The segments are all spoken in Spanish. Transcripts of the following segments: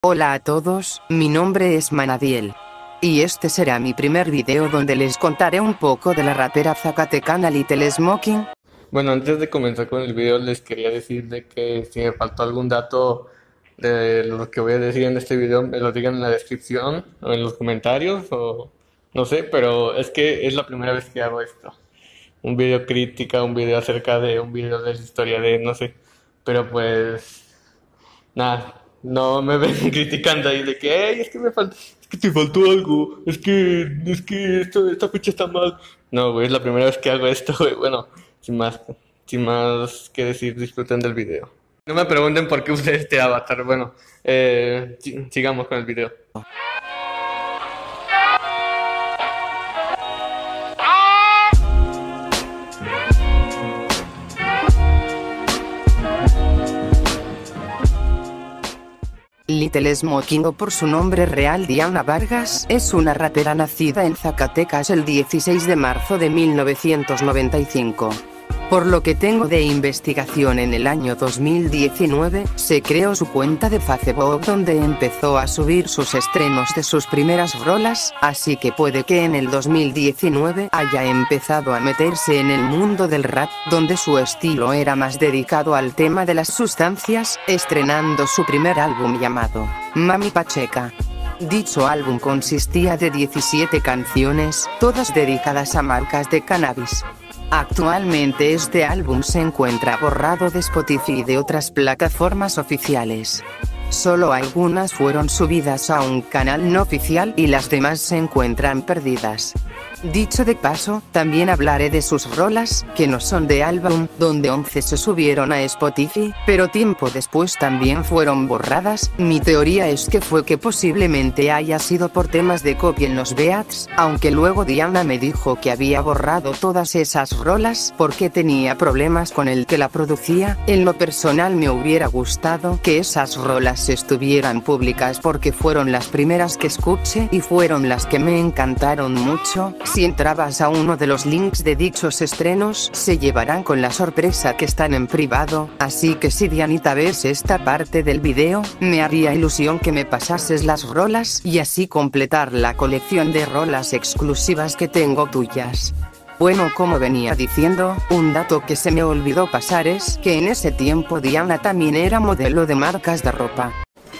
Hola a todos, mi nombre es Manadiel. Y este será mi primer video donde les contaré un poco de la rapera zacatecana Little Smoking. Bueno, antes de comenzar con el video les quería decir de que si me faltó algún dato de lo que voy a decir en este video me lo digan en la descripción o en los comentarios o no sé, pero es que es la primera vez que hago esto. Un video crítica, un video acerca de un video de la historia de no sé, pero pues nada, no me ven criticando ahí de que "Ey, es que me falta, es que te faltó algo, es que esta fecha está mal". No, güey, es la primera vez que hago esto, güey. Bueno, sin más que decir, disfruten del video. No me pregunten por qué usé este avatar. Bueno, sigamos con el video. Little Smoking, o por su nombre real Diana Vargas, es una rapera nacida en Zacatecas el 16 de marzo de 1995. Por lo que tengo de investigación, en el año 2019, se creó su cuenta de Facebook donde empezó a subir sus estrenos de sus primeras rolas, así que puede que en el 2019 haya empezado a meterse en el mundo del rap, donde su estilo era más dedicado al tema de las sustancias, estrenando su primer álbum llamado Mami Pacheca. Dicho álbum consistía de 17 canciones, todas dedicadas a marcas de cannabis. Actualmente este álbum se encuentra borrado de Spotify y de otras plataformas oficiales. Solo algunas fueron subidas a un canal no oficial y las demás se encuentran perdidas. Dicho de paso, también hablaré de sus rolas, que no son de álbum, donde 11 se subieron a Spotify, pero tiempo después también fueron borradas. Mi teoría es que posiblemente haya sido por temas de copia en los beats, aunque luego Diana me dijo que había borrado todas esas rolas porque tenía problemas con el que la producía. En lo personal me hubiera gustado que esas rolas estuvieran públicas porque fueron las primeras que escuché y fueron las que me encantaron mucho. Si entrabas a uno de los links de dichos estrenos, se llevarán con la sorpresa que están en privado, así que si Dianita ves esta parte del video, me haría ilusión que me pasases las rolas y así completar la colección de rolas exclusivas que tengo tuyas. Bueno, como venía diciendo, un dato que se me olvidó pasar es que en ese tiempo Diana también era modelo de marcas de ropa.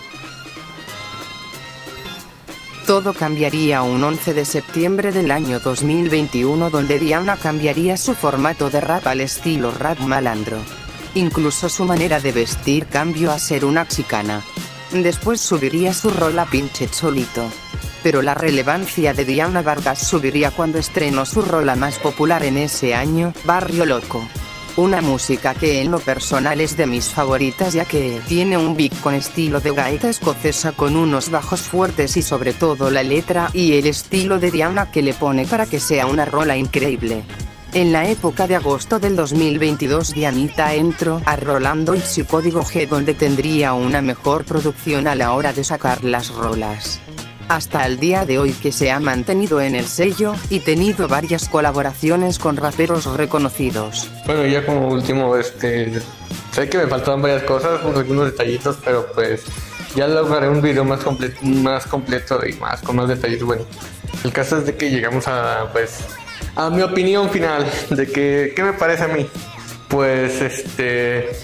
Todo cambiaría un 11 de septiembre del año 2021, donde Diana cambiaría su formato de rap al estilo rap malandro. Incluso su manera de vestir cambió a ser una chicana. Después subiría su rola Pinche Cholito. Pero la relevancia de Diana Vargas subiría cuando estrenó su rola más popular en ese año, Barrio Loco. Una música que en lo personal es de mis favoritas, ya que tiene un beat con estilo de gaita escocesa con unos bajos fuertes y sobre todo la letra y el estilo de Diana que le pone para que sea una rola increíble. En la época de agosto del 2022 Dianita entró a Rolando y Código G, donde tendría una mejor producción a la hora de sacar las rolas. Hasta el día de hoy que se ha mantenido en el sello, y tenido varias colaboraciones con raperos reconocidos. Bueno, ya como último, sé que me faltaban varias cosas, algunos detallitos, pero pues ya lograré un video más completo y con más detalles. Bueno, el caso es de que llegamos a mi opinión final, de que, ¿qué me parece a mí? Pues es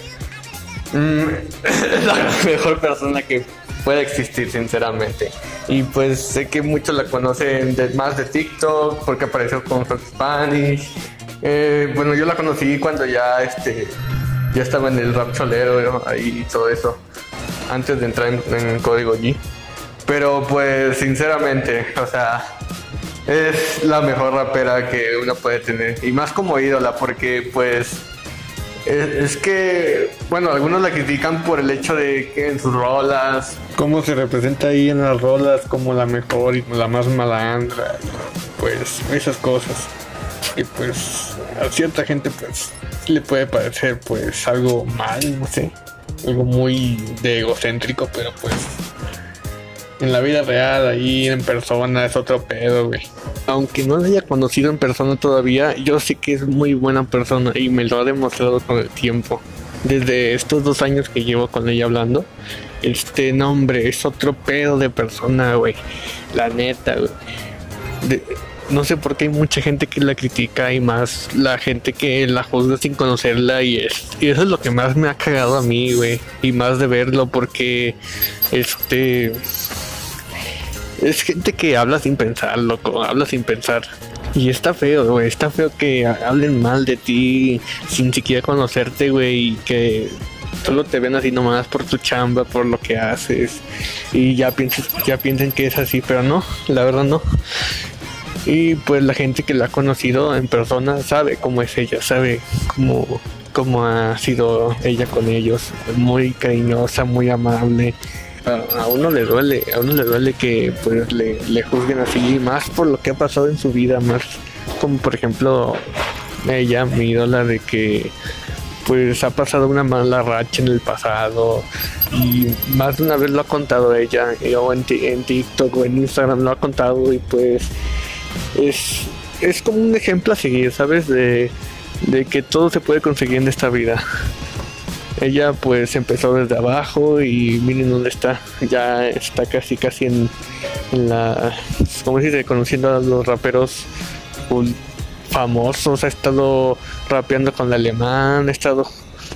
la mejor persona que puede existir, sinceramente. Y pues sé que muchos la conocen más de TikTok, porque apareció con Fox Spanish. Bueno, yo la conocí cuando ya estaba en el rap cholero ahí y todo eso, antes de entrar en Código G. Pero pues sinceramente, o sea, es la mejor rapera que uno puede tener, y más como ídola, porque pues es que, bueno, algunos la critican por el hecho de que en sus rolas, cómo se representa ahí en las rolas como la mejor y la más malandra, pues esas cosas. Y pues a cierta gente pues le puede parecer pues algo mal, no sé, algo muy de egocéntrico, pero pues en la vida real, ahí en persona, es otro pedo, güey. Aunque no la haya conocido en persona todavía, yo sé que es muy buena persona y me lo ha demostrado con el tiempo. Desde estos 2 años que llevo con ella hablando, nombre es otro pedo de persona, güey. La neta, güey. No sé por qué hay mucha gente que la critica y más la gente que la juzga sin conocerla y eso es lo que más me ha cagado a mí, güey. Y más de verlo porque es gente que habla sin pensar, loco, habla sin pensar. Y está feo, güey, está feo que hablen mal de ti sin siquiera conocerte, güey, y que solo te ven así nomás por tu chamba, por lo que haces. Y ya piensen que es así, pero no, la verdad no. Y pues la gente que la ha conocido en persona sabe cómo es ella, sabe cómo ha sido ella con ellos. Muy cariñosa, muy amable. A uno le duele que pues le juzguen así, más por lo que ha pasado en su vida, más como por ejemplo ella, mi ídola, de que pues ha pasado una mala racha en el pasado y más de una vez lo ha contado ella, o en TikTok o en Instagram lo ha contado, y pues es como un ejemplo a seguir, ¿sabes? De que todo se puede conseguir en esta vida. Ella pues empezó desde abajo y miren dónde está. Ya está casi en la, ¿cómo se dice? Conociendo a los raperos famosos. Ha estado rapeando con el Alemán, ha estado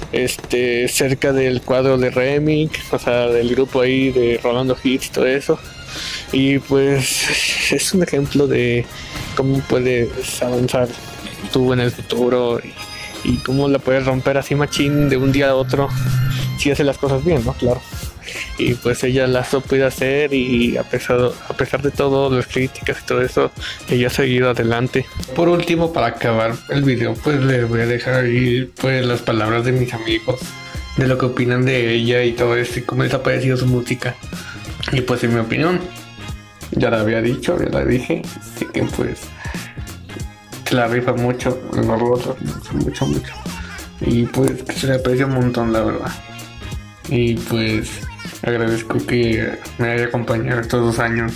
cerca del cuadro de Remix, o sea, del grupo ahí de Rolando Hits y todo eso. Y pues es un ejemplo de cómo puedes avanzar tú en el futuro y cómo la puedes romper así machín de un día a otro si hace las cosas bien, ¿no? Claro. Y pues ella las puede hacer, y a pesar de todo, las críticas y todo eso, ella ha seguido adelante. Por último, para acabar el video, pues les voy a dejar ahí pues las palabras de mis amigos, de lo que opinan de ella y todo eso, y cómo les ha parecido su música. Y pues en mi opinión, ya la había dicho, ya la dije, así que pues se la rifa mucho, los otros mucho. Y pues se le aprecia un montón, la verdad. Y pues agradezco que me haya acompañado estos 2 años.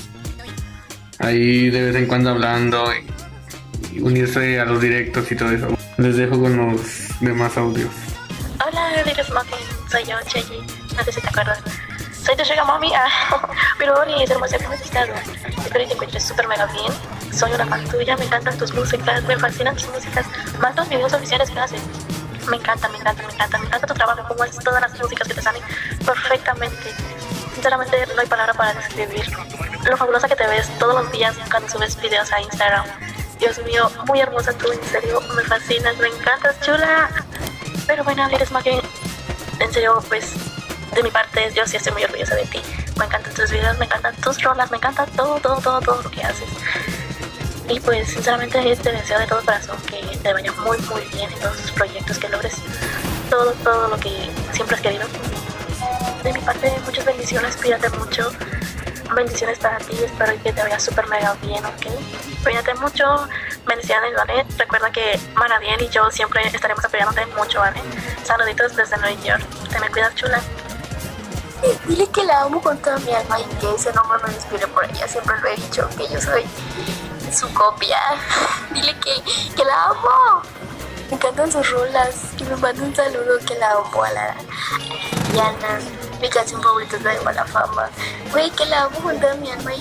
Ahí de vez en cuando hablando y unirse a los directos y todo eso. Les dejo con los demás audios. Hola, Little Smoking, soy yo, Cheji. No sé si te acuerdas. Soy tu Sugar Mommy, pero Oli, es hermosa, ¿cómo has estado? Espero que te encuentres súper mega bien. Soy una fan tuya, me encantan tus músicas, me fascinan tus músicas, más los videos oficiales que haces. Me encanta tu trabajo, cómo haces todas las músicas que te salen perfectamente. Sinceramente no hay palabra para describir lo fabulosa que te ves todos los días cuando subes videos a Instagram. Dios mío, muy hermosa tú, en serio, me fascinas, me encantas, chula. Pero bueno, Little Smoking, en serio, pues de mi parte yo sí estoy muy orgullosa de ti. Me encantan tus videos, me encantan tus rolas, me encanta todo lo que haces. Y pues sinceramente te deseo de todo corazón que te vaya muy bien en todos tus proyectos, que logres todo lo que siempre has querido. De mi parte, muchas bendiciones, cuídate mucho. Bendiciones para ti, espero que te vaya súper mega bien, ¿ok? Cuídate mucho, bendiciones, ¿vale? Recuerda que Manadiel y yo siempre estaremos apoyándote mucho, ¿vale? Saluditos desde Nueva York, te me cuidas, chula. Dile que la amo con toda mi alma y que ese nombre me inspire por ella. Siempre lo he dicho, que yo soy su copia. Dile que la amo. Me encantan sus rolas. Que me mande un saludo, que la amo a la Diana. Mi canción favorita es la de Mala Fama. Güey, que la amo con toda mi alma y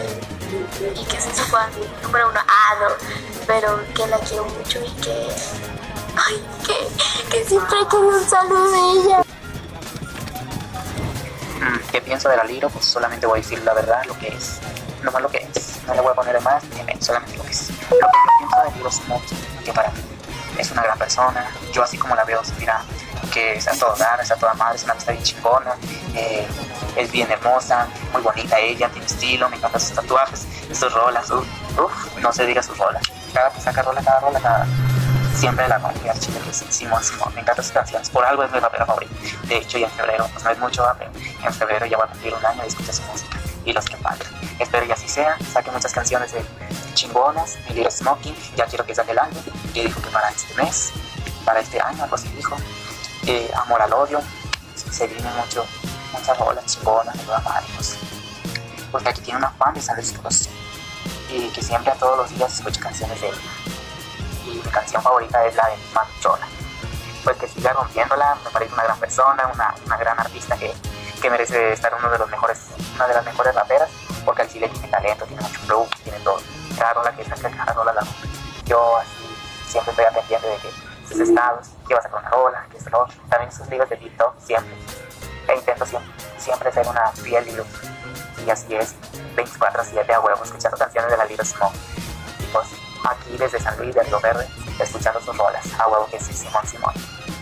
que soy su fan número 1. No, pero que la quiero mucho y que... Ay, que siempre quiero un saludo de ella. ¿Qué pienso de la Liro? Pues solamente voy a decir la verdad, lo que es, nomás lo que es. No le voy a poner más ni menos, solamente lo que es. Lo que yo pienso de Little Smoking, que para mí es una gran persona. Yo así como la veo, mira, que es a toda dar, es a toda madre, es una amistad bien chingona, es bien hermosa, muy bonita ella, tiene estilo, me encantan sus tatuajes, sus rolas, no se diga sus rolas. Cada que saca rola, siempre la confía, chica, que es Simón, me encantan sus canciones, por algo es mi rapera favorita. De hecho, ya en febrero, pues no es mucho, pero en febrero ya voy a cumplir 1 año de escuchar su música y los que faltan. Espero que así sea, saque muchas canciones de chingonas. Mi Little Smoking, ya quiero que saque el álbum, que dijo que para este mes, para este año, algo así dijo. Amor al odio, se vienen muchas rolas chingonas de toda madre, pues, porque aquí tiene una fan de San Luis Potosí y que siempre a todos los días escucha canciones de él. Y mi canción favorita es la de Manchola. Pues que siga rompiéndola, me parece una gran persona, una gran artista que que merece estar una de las mejores raperas, porque al chile tiene talento, tiene mucho flow, tiene todo. Cada rola que saca, cada rola la rompe. Yo así siempre estoy pendiente de que sus estados, que va a sacar una rola, que es lo otro. También sus videos de TikTok siempre. E intento siempre ser una fiel Little. Y así es, 24/7 a huevo, escuchando canciones de la Little Smoke. Y pues aquí desde San Luis de Río Verde, escuchando sus rolas, a huevo que sí, Simón.